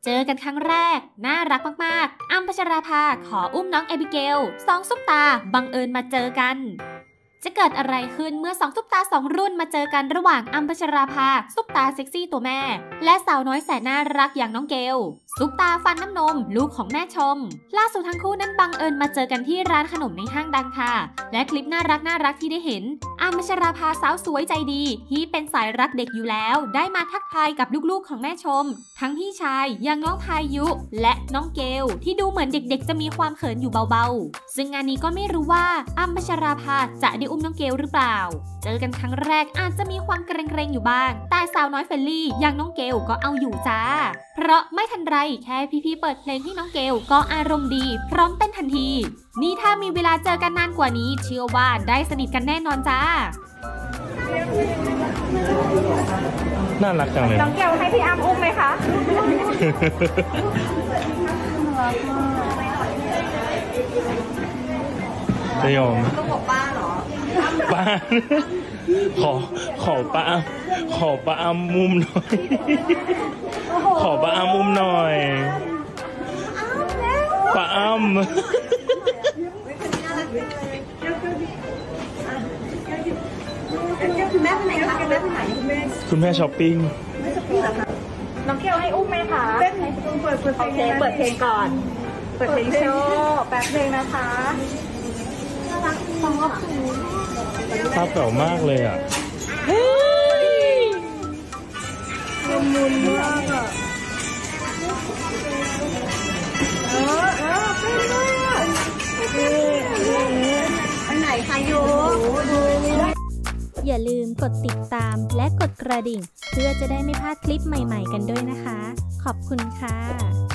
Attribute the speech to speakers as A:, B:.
A: เจอกันครั้งแรกน่ารักมากๆอ้ำพัชราภาขออุ้มน้องเอบิเกลสองซุปตาบังเอิญมาเจอกันจะเกิดอะไรขึ้นเมื่อสองซุปตา2รุ่นมาเจอกันระหว่างอ้ำพัชราภาซุปตาเซ็กซี่ตัวแม่และสาวน้อยแสนน่ารักอย่างน้องเกลซุปตาฟันน้ำนมลูกของแม่ชมล่าสุดทั้งคู่นั้นบังเอิญมาเจอกันที่ร้านขนมในห้างดังค่ะและคลิปน่ารักที่ได้เห็นอ้ำพัชราภาสาวสวยใจดีที่เป็นสายรักเด็กอยู่แล้วได้มาทักทายกับลูกๆของแม่ชมทั้งพี่ชายอย่างน้องพายุและน้องเกลที่ดูเหมือนเด็กๆจะมีความเขินอยู่เบาๆซึ่งงานนี้ก็ไม่รู้ว่าอ้ำพัชราภาจะได้อุ้มน้องเกลหรือเปล่าเจอกันครั้งแรกอาจจะมีความเกรงๆอยู่บ้างแต่สาวน้อยเฟลลี่อย่างน้องเกลก็เอาอยู่จ้าเพราะไม่ทันไรแค่พี่ๆเปิดเพลงให้น้องเกลก็อารมณ์ดีพร้อมเต้นทันทีนี่ถ้ามีเวลาเจอกันนานกว่านี้เชื่อว่าได้สนิทกันแน่นอนจ้า
B: น่ารักจังเลย
C: น้องเกลให้พี่อ้ำอุ้มไหมคะ
B: จะยอม
C: ต้องบอกป้าเหรอ
B: ป้าขอป้าอ้ำมุมหน่อยขอป้าอ้ำมุมหน่อยป้าอ้ำ
C: คุณแม่ไปไหนคะคุณแม่ไปไหน
B: คุณแม่ช้อปปิ้ง
C: น้องเกลให้อุ้มไหมคะเปิดเพลงก่อนเปิดเพลงโชว์แป๊บนึงนะคะ
B: ภาพเก่ามากเลยอ่ะ
C: มุนมากอ่ะอันไหนคะโย
A: อย่าลืมกดติดตามและกดกระดิ่งเพื่อจะได้ไม่พลาดคลิปใหม่ๆกันด้วยนะคะขอบคุณค่ะ